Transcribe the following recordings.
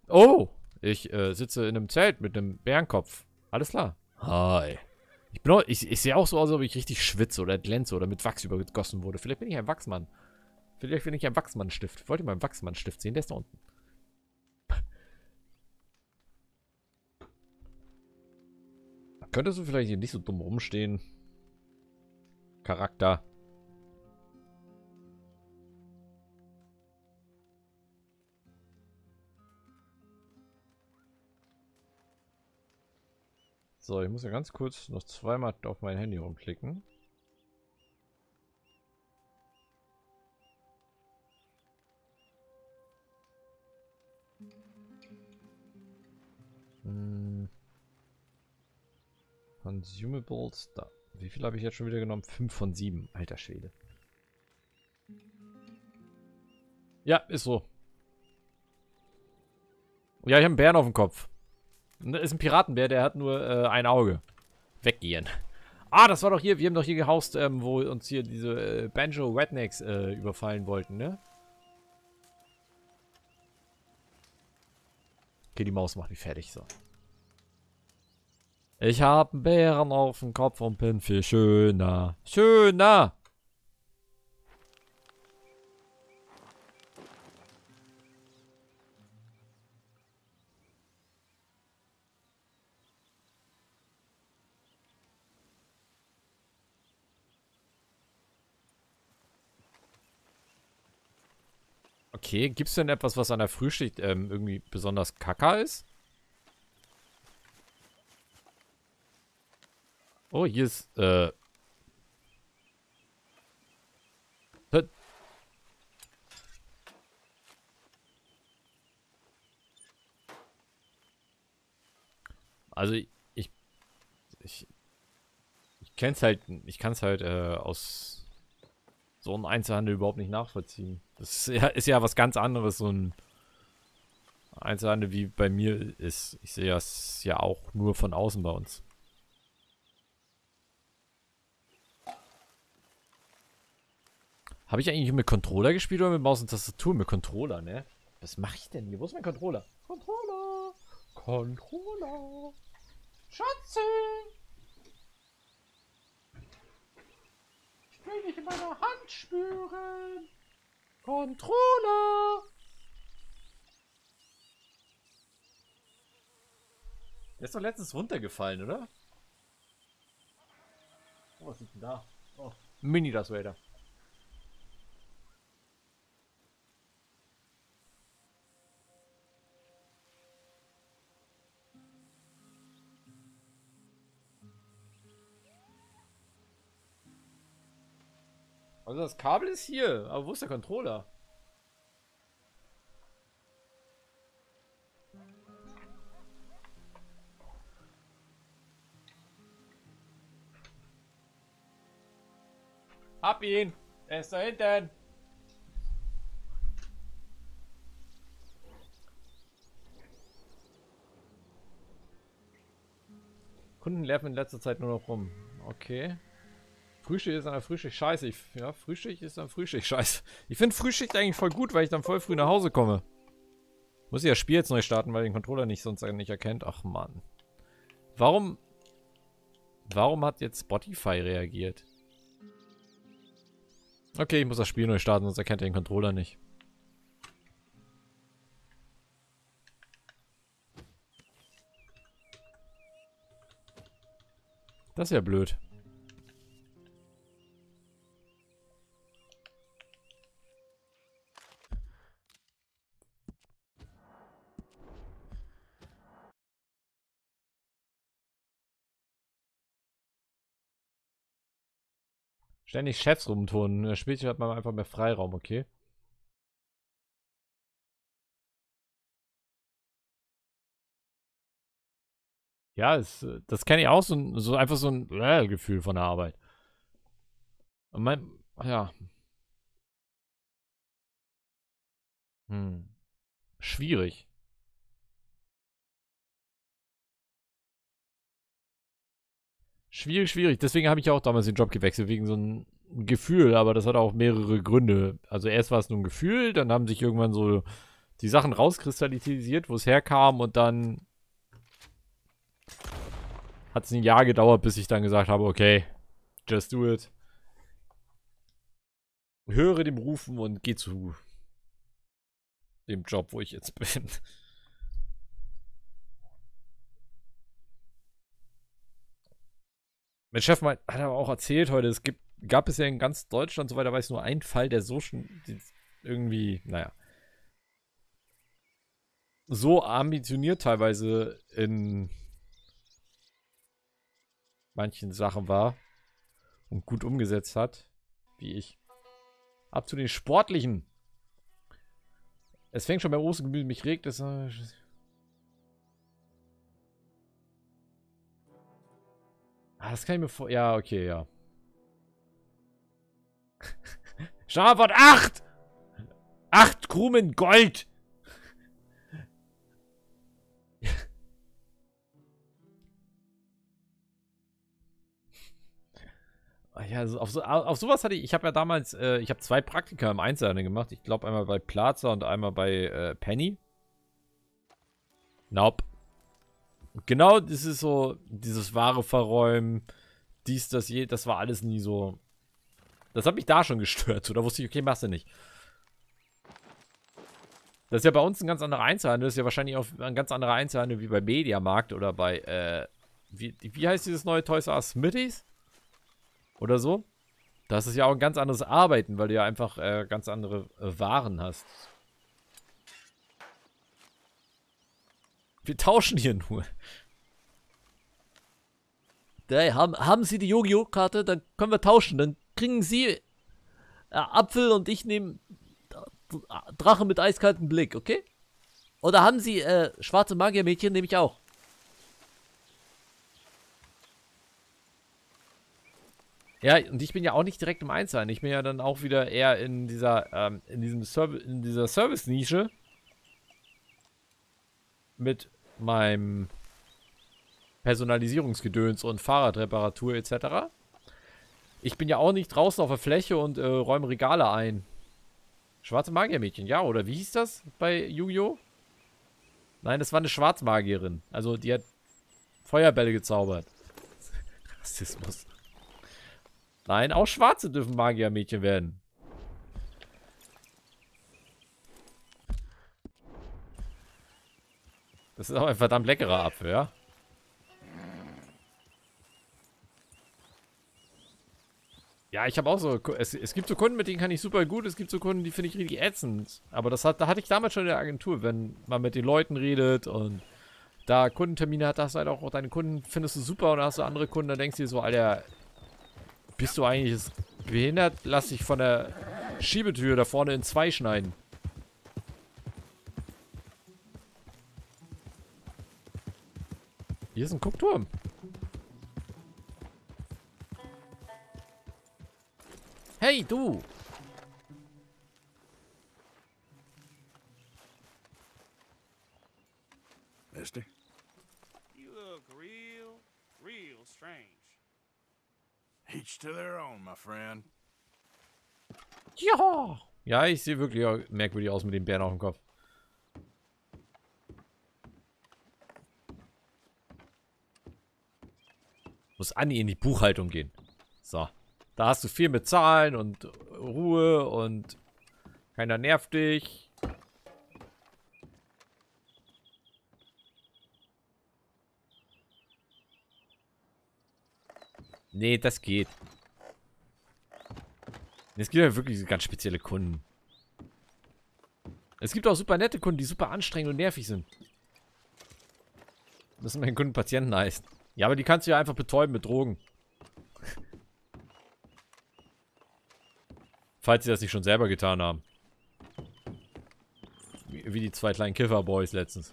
Oh, ich sitze in einem Zelt mit einem Bärenkopf. Alles klar. Hi. Ich sehe auch so aus, als ob ich richtig schwitze oder glänze oder mit Wachs übergossen wurde. Vielleicht bin ich ein Wachsmann. Vielleicht bin ich ein Wachsmannstift. Wollt ihr mal einen Wachsmannstift sehen? Der ist da unten. Könntest du vielleicht hier nicht so dumm rumstehen? Charakter. So, ich muss ja ganz kurz noch zweimal auf mein Handy rumklicken. Consumables, da. Wie viel habe ich jetzt schon wieder genommen? 5 von 7. Alter Schwede. Ja, ist so. Ja, ich habe einen Bären auf dem Kopf. Ist ein Piratenbär, der hat nur ein Auge. Weggehen. Ah, das war doch hier, wir haben doch hier gehaust, wo uns hier diese Banjo-Rednecks überfallen wollten, ne? Okay, die Maus macht mich fertig, so. Ich habe einen Bären auf dem Kopf und bin viel schöner. Schöner! Okay, gibt's denn etwas, was an der Frühschicht irgendwie besonders kacke ist? Oh, hier ist, also ich, ich kenn's halt, ich kann es halt aus so einem Einzelhandel überhaupt nicht nachvollziehen. Das ist ja was ganz anderes, so ein Einzelhandel wie bei mir ist. Ich sehe das ja auch nur von außen bei uns. Habe ich eigentlich mit Controller gespielt oder mit Maus und Tastatur? Mit Controller, ne? Was mache ich denn hier? Wo ist mein Controller? Controller! Controller! Schatze! Ich will dich in meiner Hand spüren! Controller! Der ist doch letztens runtergefallen, oder? Oh, was ist denn da? Oh, Mini das Raider. Also das Kabel ist hier, aber wo ist der Controller? Hab ihn! Er ist da hinten! Kunden nerven in letzter Zeit nur noch rum. Okay. Frühstück ist an der Frühschicht scheiße. Ja, Frühstück ist an Frühschicht scheiße. Ich finde Frühschicht eigentlich voll gut, weil ich dann voll früh nach Hause komme. Muss ich das Spiel jetzt neu starten, weil den Controller nicht sonst nicht erkennt. Ach Mann. Warum hat jetzt Spotify reagiert? Okay, ich muss das Spiel neu starten, sonst erkennt er den Controller nicht. Das ist ja blöd. Ständig Chefs rumturnen. In der Spielzeit hat man einfach mehr Freiraum, okay? Ja, das kenne ich auch, so einfach so ein Gefühl von der Arbeit. Und ja. Hm. Schwierig. Schwierig, schwierig. Deswegen habe ich auch damals den Job gewechselt, wegen so einem Gefühl, aber das hat auch mehrere Gründe. Also erst war es nur ein Gefühl, dann haben sich irgendwann so die Sachen rauskristallisiert, wo es herkam und dann hat es ein Jahr gedauert, bis ich dann gesagt habe, okay, just do it. Höre dem Rufen und geh zu dem Job, wo ich jetzt bin. Mein Chef hat aber auch erzählt heute, gab es ja in ganz Deutschland, soweit er weiß, nur einen Fall, der so schon irgendwie, naja, so ambitioniert teilweise in manchen Sachen war und gut umgesetzt hat, wie ich. Ab zu den Sportlichen. Es fängt schon bei Ostergemüse, mich regt es. Das kann ich mir vor. Ja, okay, ja. Strafwort 8! 8 Krumen Gold! Ja, also auf sowas hatte ich habe ja damals, ich habe 2 Praktika im Einzelhandel gemacht. Ich glaube einmal bei Plaza und einmal bei Penny. Nope. Genau, das ist so, dieses Ware verräumen, das war alles nie so. Das hat mich da schon gestört. So, da wusste ich, okay, machst du nicht. Das ist ja bei uns ein ganz anderer Einzelhandel. Das ist ja wahrscheinlich auch ein ganz anderer Einzelhandel wie bei Mediamarkt oder bei, wie heißt dieses neue Toys R Us? Smitty's? Oder so? Das ist ja auch ein ganz anderes Arbeiten, weil du ja einfach ganz andere Waren hast. Wir tauschen hier nur. Hey, haben Sie die Yu-Gi-Oh! Karte? Dann können wir tauschen. Dann kriegen Sie Apfel und ich nehme Drache mit eiskaltem Blick, okay? Oder haben Sie schwarze Magiermädchen? Nehme ich auch. Ja, und ich bin ja auch nicht direkt im Einzelhandel. Ich bin ja dann auch wieder eher in dieser, in dieser Service-Nische. Mit meinem Personalisierungsgedöns und Fahrradreparatur etc. Ich bin ja auch nicht draußen auf der Fläche und räume Regale ein. Schwarze Magiermädchen, ja, oder wie hieß das bei Yu-Gi-Oh? Nein, das war eine Schwarzmagierin. Also die hat Feuerbälle gezaubert. Rassismus. Nein, auch Schwarze dürfen Magiermädchen werden. Das ist auch ein verdammt leckerer Apfel, ja? Ja, ich habe auch so, es gibt so Kunden, mit denen kann ich super gut, es gibt so Kunden, die finde ich richtig ätzend. Aber da hatte ich damals schon in der Agentur, wenn man mit den Leuten redet und da Kundentermine hat, hast du halt auch deine Kunden, findest du super und dann hast du andere Kunden, dann denkst du dir so, Alter, bist du eigentlich behindert? Lass dich von der Schiebetür da vorne in 2 schneiden. Hier ist ein Guckturm. Hey, du! Mister? You look real strange. Each to their own, my friend. Ja! Ja, ich sehe wirklich auch merkwürdig aus mit dem Bären auf dem Kopf. Muss Anni in die Buchhaltung gehen. So. Da hast du viel mit Zahlen und Ruhe und keiner nervt dich. Nee, das geht. Es gibt ja wirklich ganz spezielle Kunden. Es gibt auch super nette Kunden, die super anstrengend und nervig sind. Das sind meine Kunden Patienten heißen. Ja, aber die kannst du ja einfach betäuben mit Drogen. Falls sie das nicht schon selber getan haben. Wie die 2 kleinen Kiffer-Boys letztens.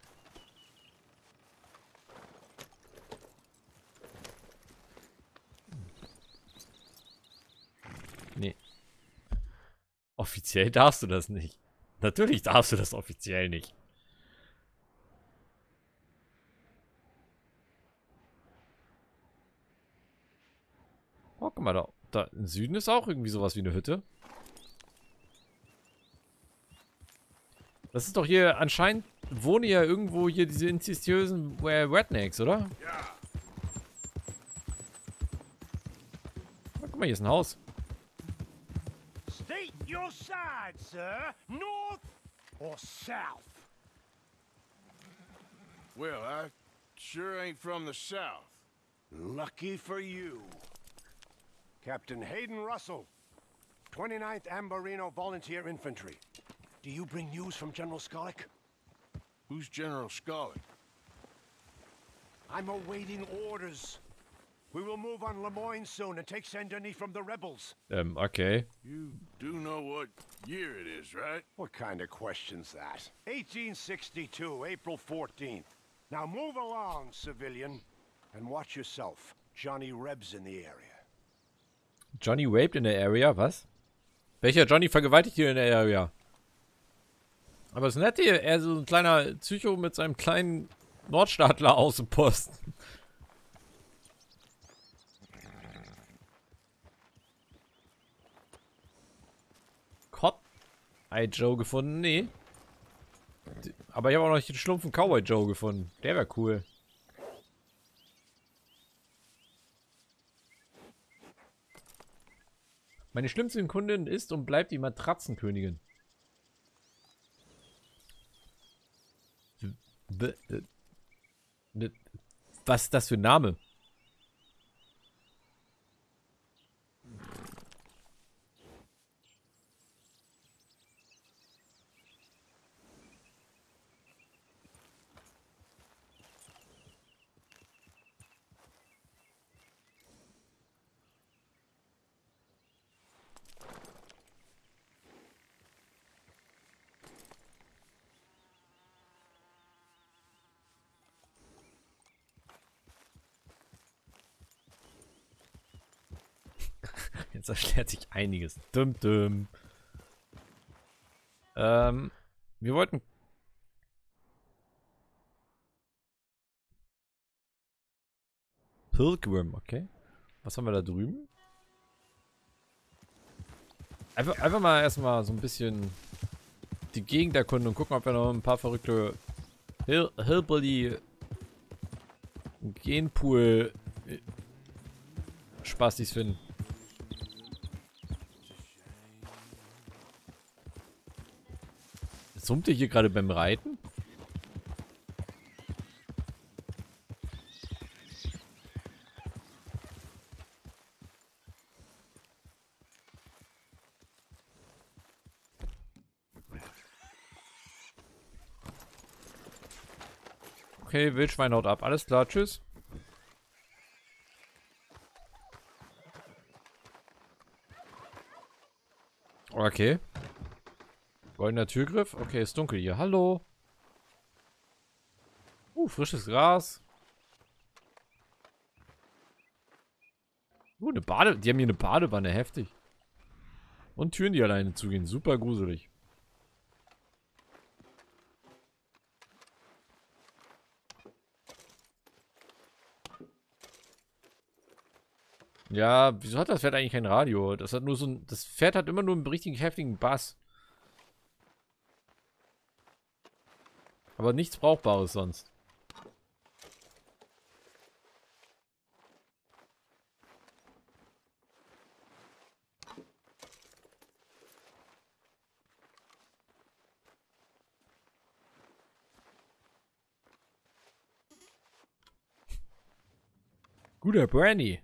Nee. Offiziell darfst du das nicht. Natürlich darfst du das offiziell nicht. Oh, guck mal, da im Süden ist auch irgendwie sowas wie eine Hütte. Das ist doch hier, anscheinend wohnen ja irgendwo hier diese inzestiösen Rednecks, oder? Ja. Oh, guck mal, hier ist ein Haus. State your side, sir. North or south? Well, I sure ain't from the south. Lucky for you. Captain Hayden Russell, 29th Ambarino Volunteer Infantry. Do you bring news from General Skollick? Who's General Scully? I'm awaiting orders. We will move on Lemoyne soon and take Saint Denis from the rebels. Okay. You do know what year it is, right? What kind of question's that? 1862, April 14th. Now move along, civilian, and watch yourself. Johnny Reb's in the area. Johnny raped in der Area, was? Welcher Johnny vergewaltigt hier in der Area? Aber es ist nett hier, er ist so ein kleiner Psycho mit seinem kleinen Nordstaatler Außenposten. Cotton-Eye Joe gefunden? Nee. Aber ich habe auch noch nicht den schlumpfen Cowboy Joe gefunden. Der wäre cool. Meine schlimmste Kundin ist und bleibt die Matratzenkönigin. Was ist das für ein Name? Jetzt erklärt sich einiges. Dum, dum. Wir wollten... Pilgrim, okay. Was haben wir da drüben? Einfach mal erstmal so ein bisschen die Gegend erkunden und gucken, ob wir noch ein paar verrückte Hillbilly Genpool Spastis finden. Summt ihr hier gerade beim Reiten? Okay, Wildschwein haut ab. Alles klar, tschüss. Okay. Goldener Türgriff. Okay, ist dunkel hier. Hallo. Frisches Gras. Eine Bade. Die haben hier eine Badewanne. Heftig. Und Türen, die alleine zugehen. Super gruselig. Ja, wieso hat das Pferd eigentlich kein Radio? Das hat nur so ein. Das Pferd hat immer nur einen richtig heftigen Bass. Aber nichts Brauchbares sonst. Guter Brandy.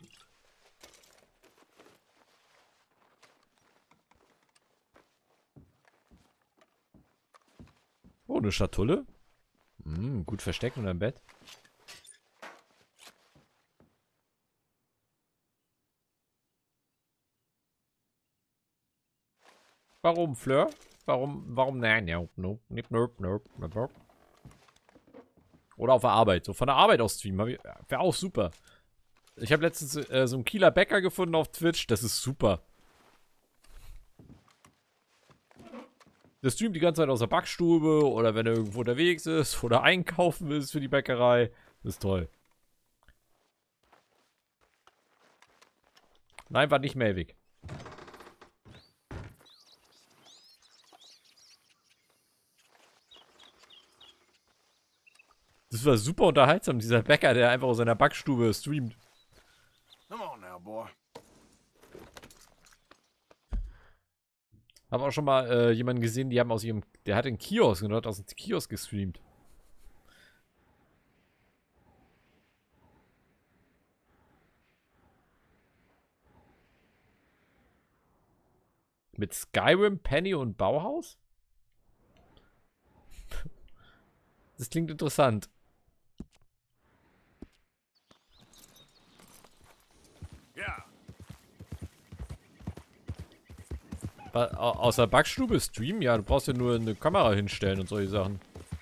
Oh, eine Schatulle. Gut versteckt unter dem Bett. Warum, Fleur? Warum, nein, nope, nope. Oder auf der Arbeit. So von der Arbeit aus streamen. Wäre auch super. Ich habe letztens so einen Kieler Bäcker gefunden auf Twitch. Das ist super. Der streamt die ganze Zeit aus der Backstube oder wenn er irgendwo unterwegs ist oder einkaufen ist für die Bäckerei. Das ist toll. Nein, war nicht Melvig. Das war super unterhaltsam, dieser Bäcker, der einfach aus seiner Backstube streamt. Come on now, boy. Hab auch schon mal jemanden gesehen, die haben der hat einen Kiosk und hat aus dem Kiosk gestreamt. Mit Skyrim, Penny und Bauhaus? Das klingt interessant. Yeah. Außer Backstube streamen? Ja, du brauchst ja nur eine Kamera hinstellen und solche Sachen.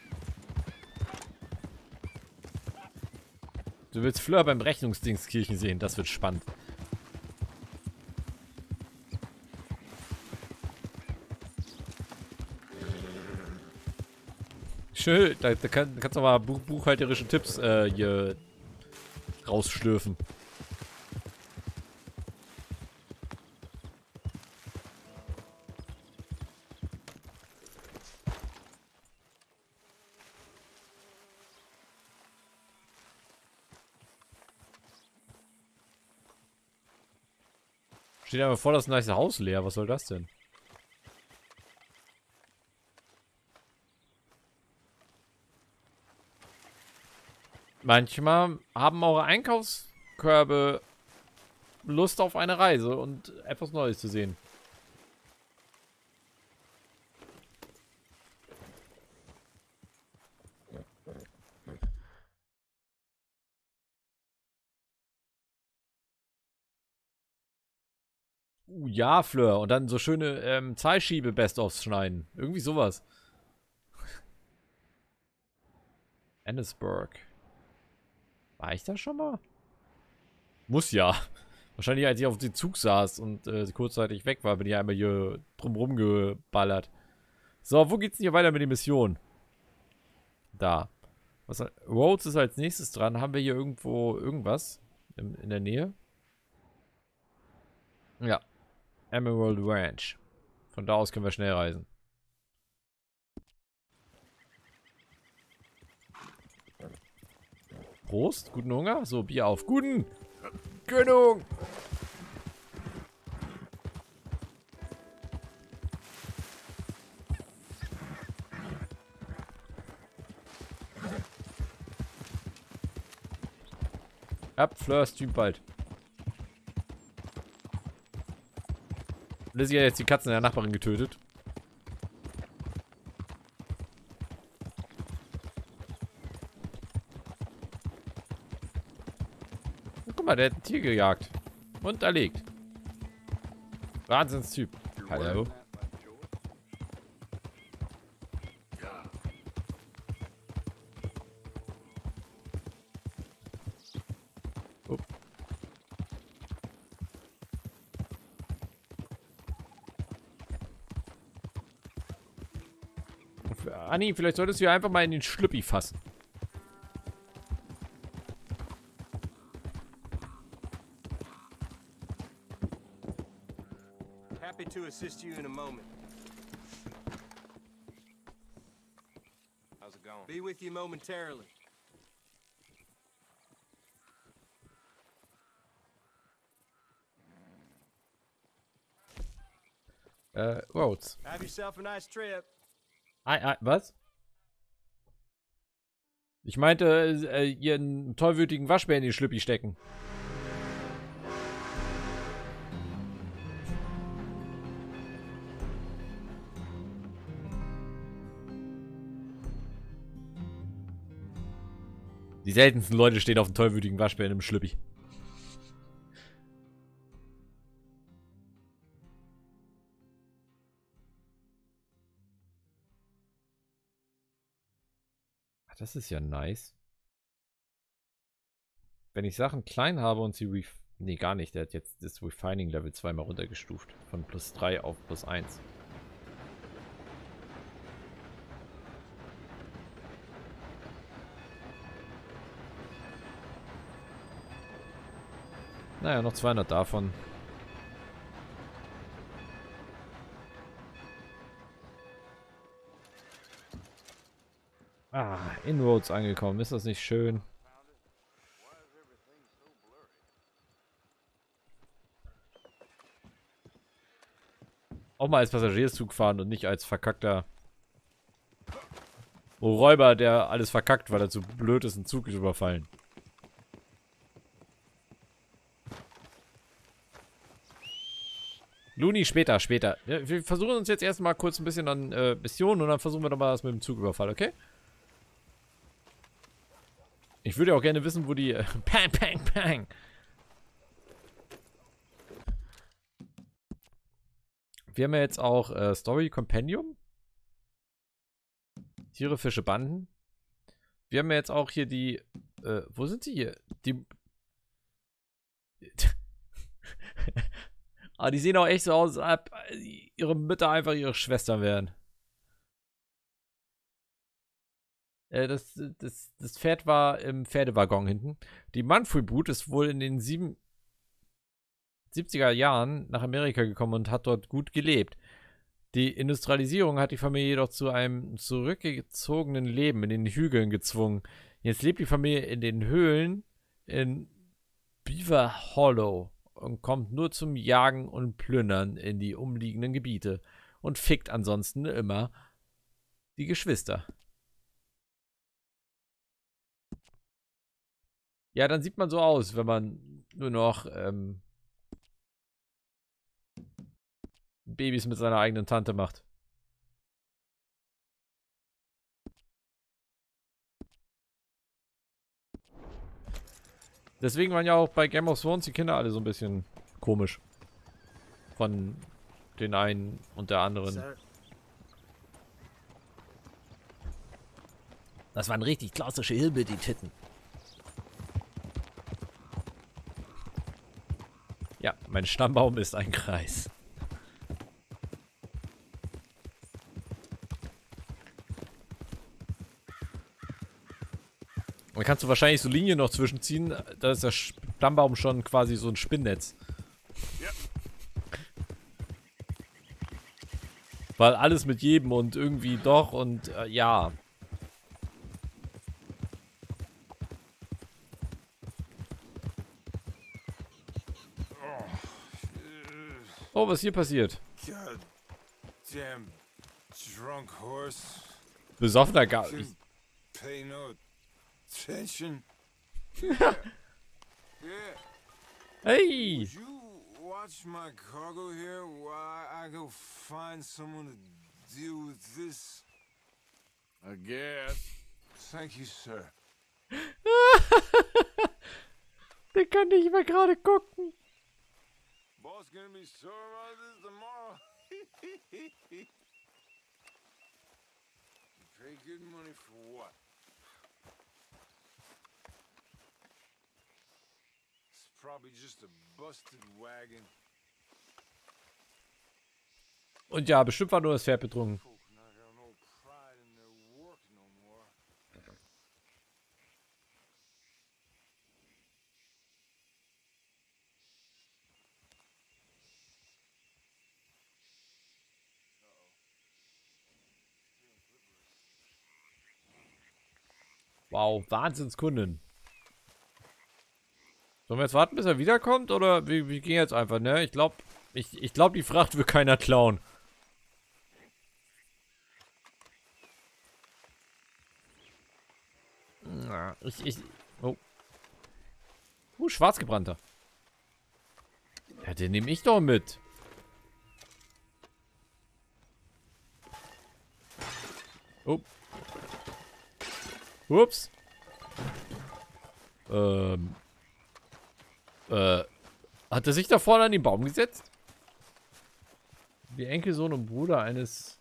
Du willst Fleur beim Rechnungsdingskirchen sehen, das wird spannend. Schön, da kannst du mal buchhalterische Tipps hier rausschlürfen. Steht aber vor das nice Haus leer, was soll das denn? Manchmal haben eure Einkaufskörbe Lust auf eine Reise und etwas Neues zu sehen. Ja, Fleur. Und dann so schöne Zahlschiebe-Best-ofs schneiden. Irgendwie sowas. Annesburg. War ich da schon mal? Muss ja. Wahrscheinlich, als ich auf dem Zug saß und kurzzeitig weg war, bin ich einmal hier drumrum geballert. So, wo geht's denn hier weiter mit der Mission? Da. Rhodes ist als nächstes dran. Haben wir hier irgendwo irgendwas in der Nähe? Ja. Emerald Ranch. Von da aus können wir schnell reisen. Prost, guten Hunger. So, Bier auf. Guten Gönnung. Ab, Fleur streamt bald. Lizzie hat jetzt die Katzen der Nachbarin getötet. Guck mal, der hat ein Tier gejagt. Und erlegt. Wahnsinnstyp. Hallo. Oh. Anni, vielleicht solltest du ja einfach mal in den Schlüppi fassen. Happy to assist you in a moment. How's it going? Be with you momentarily. Rhodes. Have yourself a nice trip. Was? Ich meinte, ihren tollwütigen Waschbär in den Schlüppi stecken. Die seltensten Leute stehen auf dem tollwütigen Waschbär in einem Schlüppi. Das ist ja nice. Wenn ich Sachen klein habe und sie nee, gar nicht. Der hat jetzt das Refining Level 2 mal runtergestuft. Von +3 auf +1. Naja, noch 200 davon. Inroads angekommen. Ist das nicht schön? Auch mal als Passagierzug fahren und nicht als verkackter Räuber, der alles verkackt, weil er zu blöd ist, einen Zug zu überfallen. Luni, später. Ja, wir versuchen uns jetzt erstmal kurz ein bisschen an Missionen und dann versuchen wir doch mal das mit dem Zugüberfall, okay? Ich würde ja auch gerne wissen, wo die... Pang, pang, pang! Wir haben ja jetzt auch Story Compendium. Tiere, Fische, Banden. Wir haben ja jetzt auch hier die... wo sind sie hier? Die... Ah, die sehen auch echt so aus, als ob ihre Mütter einfach ihre Schwestern wären. Das Pferd war im Pferdewaggon hinten. Die Manfred-Brut ist wohl in den 70er Jahren nach Amerika gekommen und hat dort gut gelebt. Die Industrialisierung hat die Familie jedoch zu einem zurückgezogenen Leben in den Hügeln gezwungen. Jetzt lebt die Familie in den Höhlen in Beaver Hollow und kommt nur zum Jagen und Plündern in die umliegenden Gebiete und fickt ansonsten immer die Geschwister. Ja, dann sieht man so aus, wenn man nur noch Babys mit seiner eigenen Tante macht. Deswegen waren ja auch bei Game of Thrones die Kinder alle so ein bisschen komisch. Von den einen und der anderen. Das waren richtig klassische Hilbe, die Titten. Ja, mein Stammbaum ist ein Kreis. Und kannst du wahrscheinlich so Linien noch zwischenziehen, da ist der Stammbaum schon quasi so ein Spinnnetz. Ja. Weil alles mit jedem und irgendwie doch und ja. Oh, was hier passiert? God damn drunk horse. Besoffener Gar... Couldn't pay no attention. Yeah. Hey! Would you watch my cargo here while I go find someone to deal with this? I guess. Thank you, sir. Der kann nicht mehr gerade gucken. Boss gonna be sore about this tomorrow. You pay good money for what? It's probably just a busted wagon. Und ja, bestimmt war nur das Pferd betrunken. Folk not got no pride in their work no more. Wow, Wahnsinnskunden. Sollen wir jetzt warten, bis er wiederkommt? Oder wir gehen jetzt einfach, ne? Ich glaube, die Fracht will keiner klauen. Na, oh. Schwarzgebrannter. Ja, den nehme ich doch mit. Oh. Ups. Hat er sich da vorne an den Baum gesetzt? Wie Enkelsohn und Bruder eines...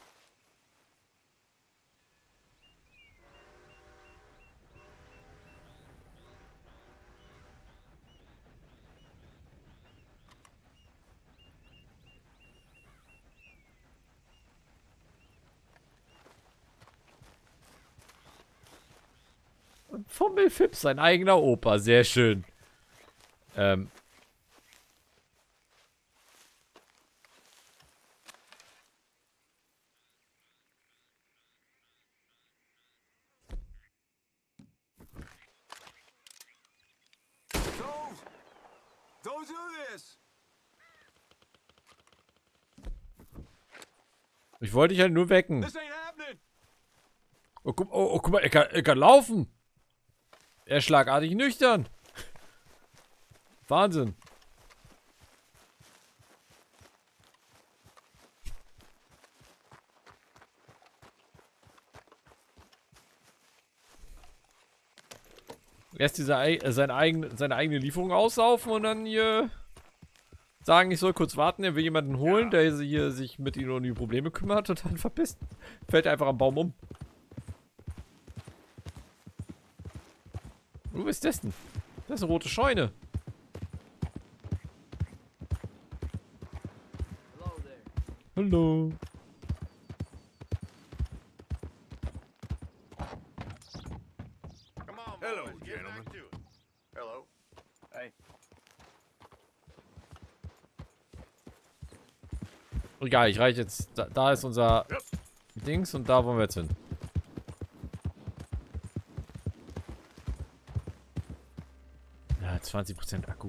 Und Fummelfips, sein eigener Opa. Sehr schön. Don't do this! Ich wollte dich halt nur wecken. This ain't happening! Guck mal, er kann laufen. Er ist schlagartig nüchtern. Wahnsinn. Erst seine eigene Lieferung aussaufen und dann hier sagen, ich soll kurz warten, er will jemanden holen, der hier sich mit ihm um die Probleme kümmert und dann verpisst. Fällt er einfach am Baum um. Was ist das denn? Das ist eine rote Scheune. Hallo. Hello, gentlemen. Hello. Hey. Egal, ich reiche jetzt. Da ist unser Dings und da wollen wir jetzt hin. Ja, 20% Akku.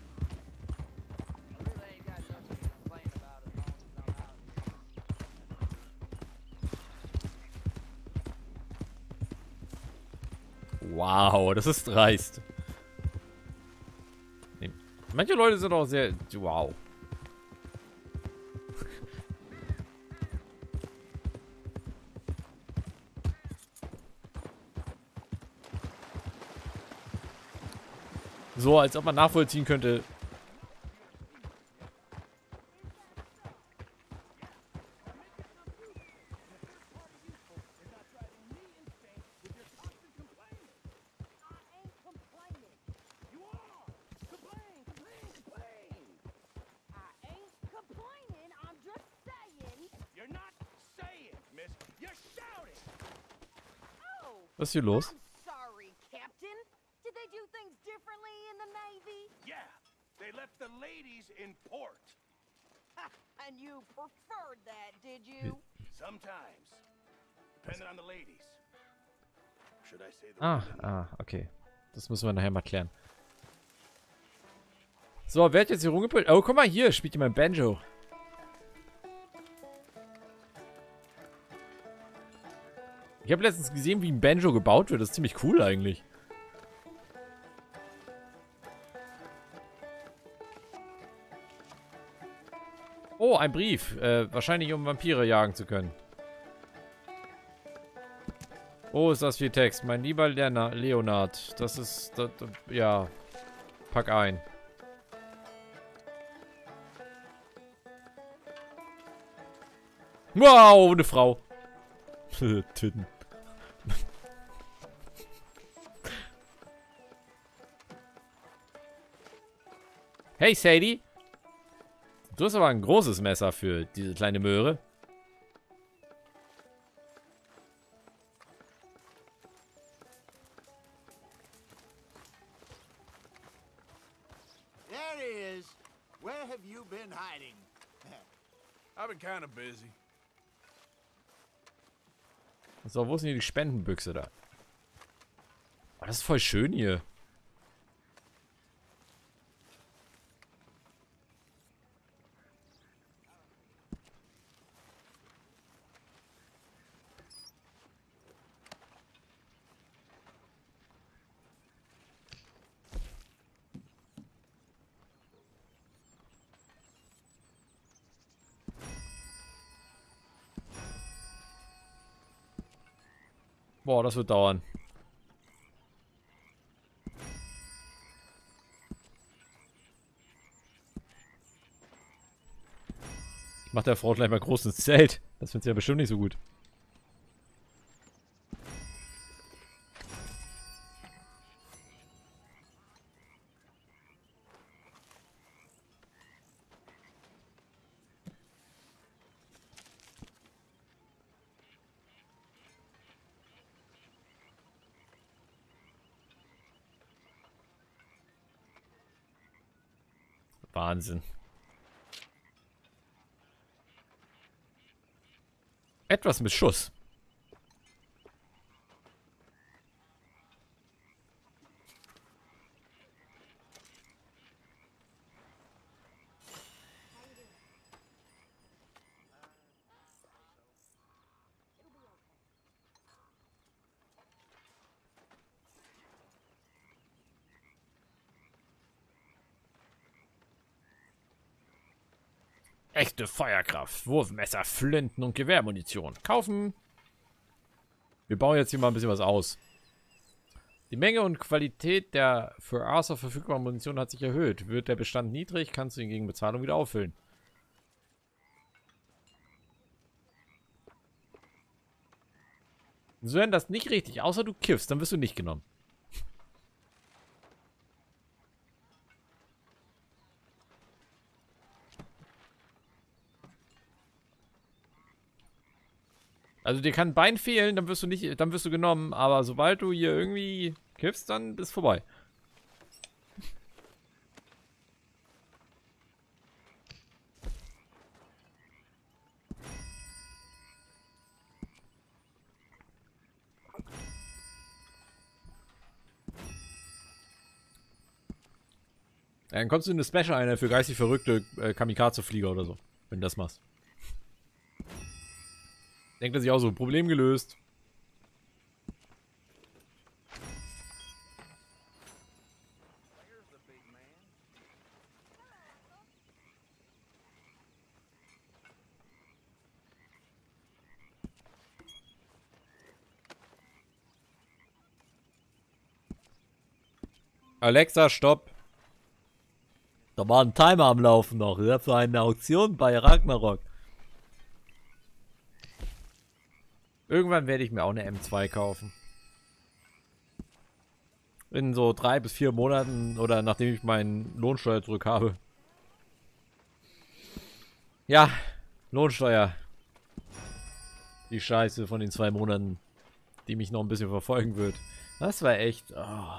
Wow, das ist dreist. Nee. Manche Leute sind auch sehr... Wow. So, als ob man nachvollziehen könnte. Was ist hier los? I'm sorry, Captain. Did they do things differently in the Navy? Yeah, they left the ladies in port. Ha, and you preferred that, did you? Sometimes. Depending on the ladies. Should I say the Okay. Das müssen wir nachher mal klären. So, wer hat jetzt hier rumgepult? Oh, guck mal hier, spielt jemand Banjo. Ich habe letztens gesehen, wie ein Banjo gebaut wird. Das ist ziemlich cool eigentlich. Oh, ein Brief. Wahrscheinlich, um Vampire jagen zu können. Oh, ist das viel Text. Mein lieber Leonard. Das ist... ja. Pack ein. Wow, eine Frau. Titten. Hey, Sadie. Du hast aber ein großes Messer für diese kleine Möhre. There he is. Where have you been hiding? I've been kind of busy. So, wo ist denn hier die Spendenbüchse da? Oh, das ist voll schön hier. Boah, das wird dauern. Ich mach der Frau gleich mal groß ins Zelt. Das findet sie ja bestimmt nicht so gut. Wahnsinn. Etwas mit Schuss. Echte Feuerkraft, Wurfmesser, Flinten und Gewehrmunition. Kaufen. Wir bauen jetzt hier mal ein bisschen was aus. Die Menge und Qualität der für Arthur verfügbaren Munition hat sich erhöht. Wird der Bestand niedrig, kannst du ihn gegen Bezahlung wieder auffüllen. So wäre das nicht richtig, außer du kiffst, dann wirst du nicht genommen. Also dir kann ein Bein fehlen, dann wirst du genommen, aber sobald du hier irgendwie kiffst, dann ist vorbei. Ja, dann kommst du in eine Special-Einheit für geistig verrückte Kamikaze-Flieger oder so, wenn du das machst. Denkt er sich auch so, Problem gelöst. Alexa, stopp. Da war ein Timer am Laufen noch, ja, für eine Auktion bei Ragnarok. Irgendwann werde ich mir auch eine M2 kaufen. In so 3 bis 4 Monaten oder nachdem ich meinen Lohnsteuer zurück habe. Ja, Lohnsteuer. Die Scheiße von den 2 Monaten, die mich noch ein bisschen verfolgen wird. Das war echt... Oh.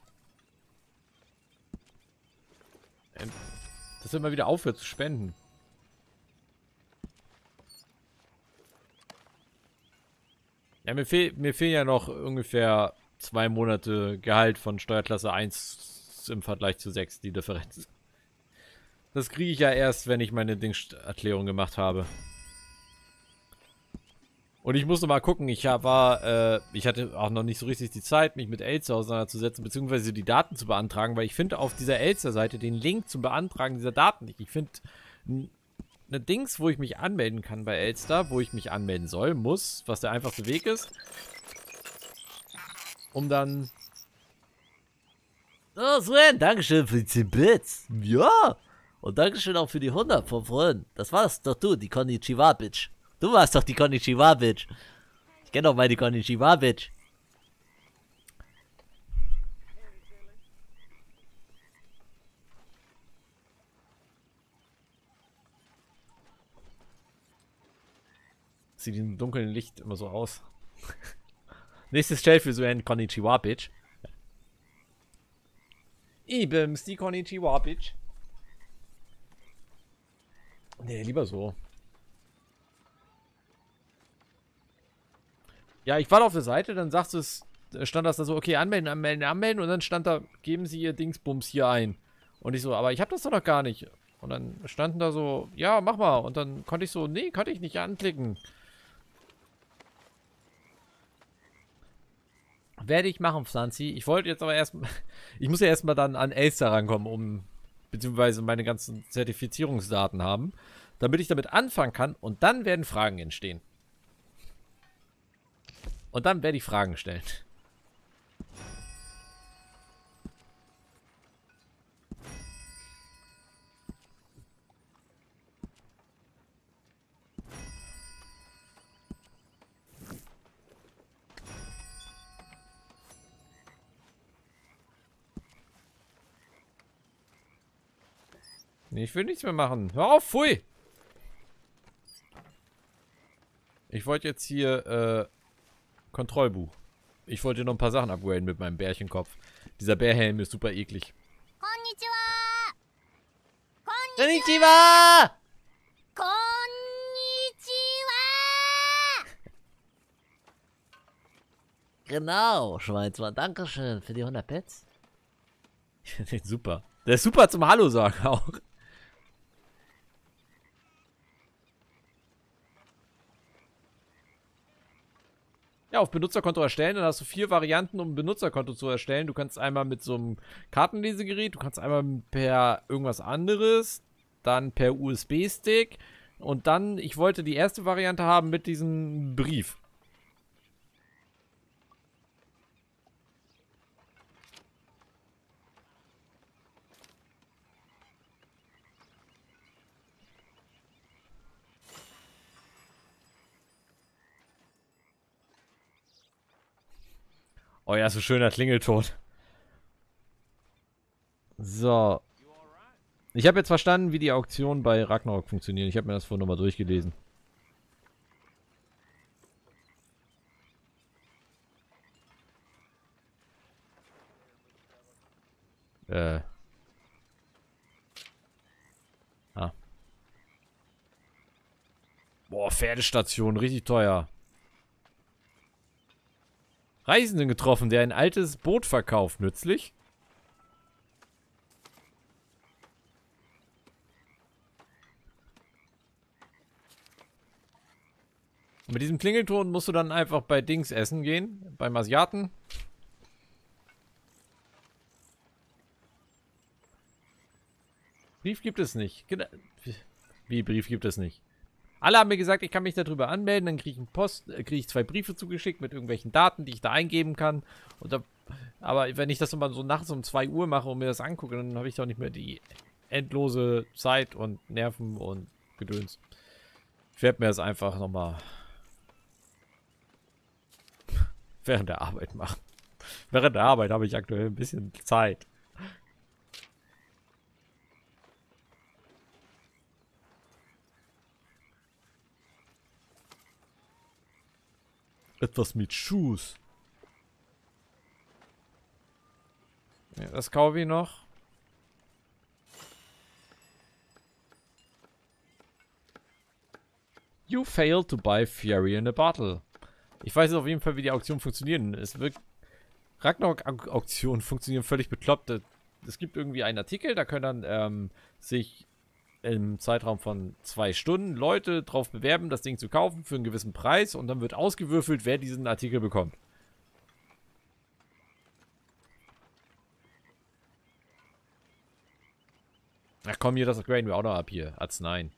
Dass er immer wieder aufhört zu spenden. Ja, mir fehlen ja noch ungefähr 2 Monate Gehalt von Steuerklasse 1 im Vergleich zu 6, die Differenz. Das kriege ich ja erst, wenn ich meine Dingserklärung gemacht habe. Und ich musste mal gucken, ich hatte auch noch nicht so richtig die Zeit, mich mit Elster auseinanderzusetzen, beziehungsweise die Daten zu beantragen, weil ich finde auf dieser Elster-Seite den Link zum Beantragen dieser Daten nicht. Ich finde eine Dings, wo ich mich anmelden kann bei Elster, wo ich mich anmelden soll, muss, was der einfachste Weg ist, um dann... Oh, Sven, Dankeschön für die 10 Bits. Ja, und Dankeschön auch für die 100 von vorhin. Das warst doch du, die Konnichiwa-Bitch. Du warst doch die Konnichiwa-Bitch. Ich kenne doch mal die Konnichiwa-Bitch. Sieht im dunklen Licht immer so aus. Nächstes Stell für so ein Konnichiwa-Bitch. Ibims, die Konnichiwa-Bitch. Nee, lieber so. Ja, ich war auf der Seite, dann sagst du es, stand das da so, okay, anmelden, anmelden, anmelden und dann stand da, geben Sie Ihr Dingsbums hier ein. Und ich so, aber ich habe das doch noch gar nicht. Und dann standen da so, ja, mach mal. Und dann konnte ich so, nee, konnte ich nicht anklicken. Werde ich machen, Pflanzi. Ich wollte jetzt aber erstmal, ich muss ja erstmal dann an Elster rankommen, beziehungsweise meine ganzen Zertifizierungsdaten haben, damit ich damit anfangen kann und dann werden Fragen entstehen. Und dann werde ich Fragen stellen. Nee, ich will nichts mehr machen. Hör auf, pfui! Ich wollte jetzt hier, Kontrollbuch. Ich wollte noch ein paar Sachen upgraden mit meinem Bärchenkopf. Dieser Bärhelm ist super eklig. Konnichiwa! Konnichiwa! Konnichiwa! Genau, Schweizmann. Dankeschön für die 100 Pets. Super. Der ist super zum Hallo sagen auch. Ja, auf Benutzerkonto erstellen, dann hast du 4 Varianten, um ein Benutzerkonto zu erstellen. Du kannst einmal mit so einem Kartenlesegerät, du kannst einmal per irgendwas anderes, dann per USB-Stick und dann, ich wollte die erste Variante haben mit diesem Brief. Oh ja, so schöner Klingelton. So. Ich habe jetzt verstanden, wie die Auktionen bei Ragnarok funktionieren. Ich habe mir das vorhin nochmal durchgelesen. Ah. Boah, Pferdestation, richtig teuer. Reisenden getroffen, der ein altes Boot verkauft. Nützlich? Und mit diesem Klingelton musst du dann einfach bei Dings essen gehen. Beim Asiaten. Brief gibt es nicht. Wie, Brief gibt es nicht? Alle haben mir gesagt, ich kann mich darüber anmelden, dann kriege ich 2 Briefe zugeschickt mit irgendwelchen Daten, die ich da eingeben kann. Aber wenn ich das immer so nachts um 2 Uhr mache und mir das angucke, dann habe ich doch nicht mehr die endlose Zeit und Nerven und Gedöns. Ich werde mir das einfach nochmal während der Arbeit machen. Während der Arbeit habe ich aktuell ein bisschen Zeit. Etwas mit Schuss. Ja, das kaufe ich noch. You failed to buy Fury in a Battle. Ich weiß auf jeden Fall, wie die Auktionen funktionieren. Es wird Ragnarok-Auktionen funktionieren völlig bekloppt. Es gibt irgendwie einen Artikel, da können dann sich im Zeitraum von 2 Stunden Leute drauf bewerben, das Ding zu kaufen für einen gewissen Preis und dann wird ausgewürfelt, wer diesen Artikel bekommt. Ach komm, hier, das graden wir auch noch ab hier. Arzneien.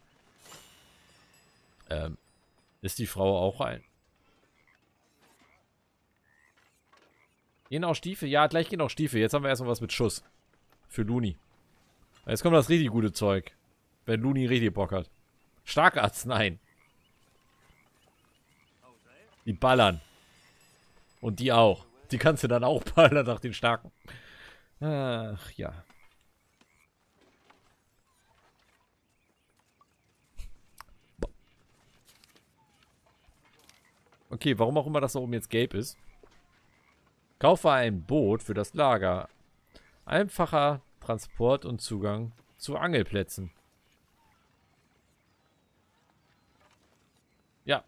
Ist die Frau auch ein? Gehen auch Stiefel? Ja, gleich gehen auch Stiefel. Jetzt haben wir erstmal was mit Schuss. Für Luni. Jetzt kommt das richtig gute Zeug. Wenn Luni richtig Bock hat. Starke Arzneien. Die ballern. Und die auch. Die kannst du dann auch ballern nach den starken. Ach ja. Okay, warum auch immer das da oben jetzt gelb ist. Kaufe ein Boot für das Lager. Einfacher Transport und Zugang zu Angelplätzen. Ja.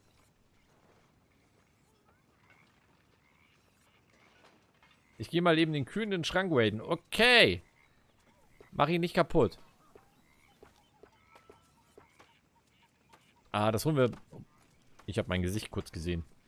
Ich gehe mal eben den kühlenden Schrank raiden. Okay. Mach ihn nicht kaputt. Ah, das holen wir... Ich habe mein Gesicht kurz gesehen.